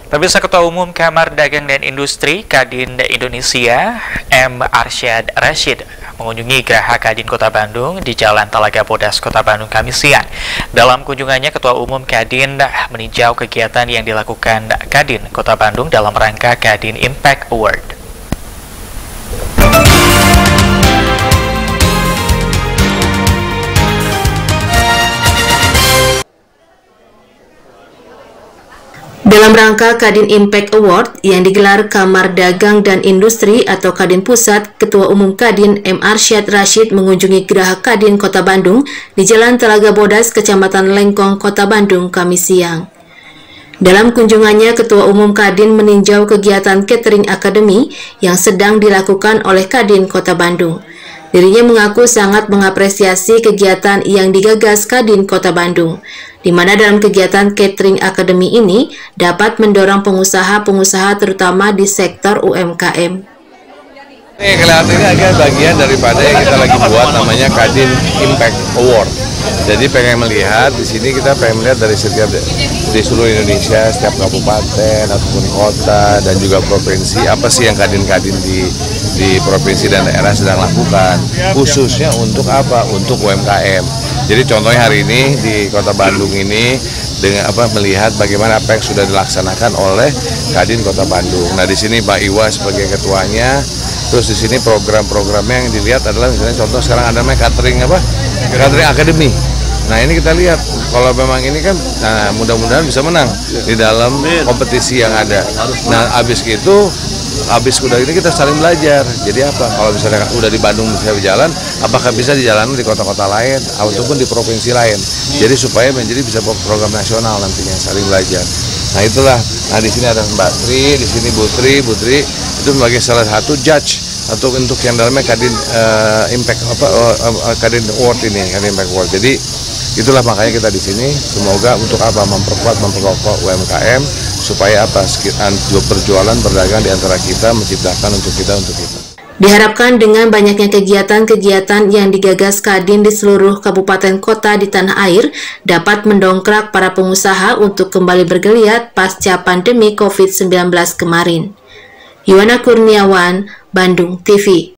Pemirsa, Ketua Umum Kamar Dagang dan Industri Kadin Indonesia, M. Arsyad Rashid, mengunjungi Geraha Kadin Kota Bandung di Jalan Talaga Bodas, Kota Bandung, Kamis siang. Dalam kunjungannya, Ketua Umum Kadin meninjau kegiatan yang dilakukan Kadin Kota Bandung dalam rangka Kadin Impact Award. Dalam rangka Kadin Impact Award yang digelar Kamar Dagang dan Industri atau Kadin Pusat, Ketua Umum Kadin M. Arsyad Rashid mengunjungi Geraha Kadin Kota Bandung di Jalan Talaga Bodas, Kecamatan Lengkong, Kota Bandung, Kamis siang. Dalam kunjungannya, Ketua Umum Kadin meninjau kegiatan Catering Academy yang sedang dilakukan oleh Kadin Kota Bandung. Dirinya mengaku sangat mengapresiasi kegiatan yang digagas Kadin Kota Bandung, di mana dalam kegiatan Catering Academy ini dapat mendorong pengusaha-pengusaha terutama di sektor UMKM. Kelihatan ini agak bagian daripada yang kita lagi buat namanya Kadin Impact Award. Jadi pengen melihat di sini, kita pengen melihat dari setiap di seluruh Indonesia, setiap kabupaten ataupun kota dan juga provinsi, apa sih yang kadin-kadin di provinsi dan daerah sedang lakukan, khususnya untuk apa? Untuk UMKM. Jadi contohnya hari ini di Kota Bandung ini dengan melihat bagaimana apa yang sudah dilaksanakan oleh Kadin Kota Bandung. Nah, di sini Mbak Iwa sebagai ketuanya. Terus di sini program-programnya yang dilihat adalah misalnya contoh sekarang ada namanya Catering Academy. Nah, ini kita lihat kalau memang ini kan, nah mudah-mudahan bisa menang di dalam kompetisi yang ada. Nah, habis udah ini kita saling belajar. Jadi apa? Kalau misalnya udah di Bandung bisa berjalan, apakah bisa dijalankan di kota-kota lain ataupun di provinsi lain? Jadi supaya menjadi bisa program nasional nantinya, saling belajar. Nah, itulah. Nah, di sini ada Mbak Tri, di sini Bu Tri itu sebagai salah satu judge atau untuk yang dalamnya Kadin Impact Kadin Award ini, Kadin Impact Award. Jadi itulah makanya kita di sini semoga untuk apa? Memperkokoh UMKM supaya apa? Berjualan berdagang di antara kita, menciptakan untuk kita. Diharapkan dengan banyaknya kegiatan-kegiatan yang digagas Kadin di seluruh kabupaten kota di tanah air dapat mendongkrak para pengusaha untuk kembali bergeliat pasca pandemi COVID-19 kemarin. Yuwana Kurniawan, Bandung TV.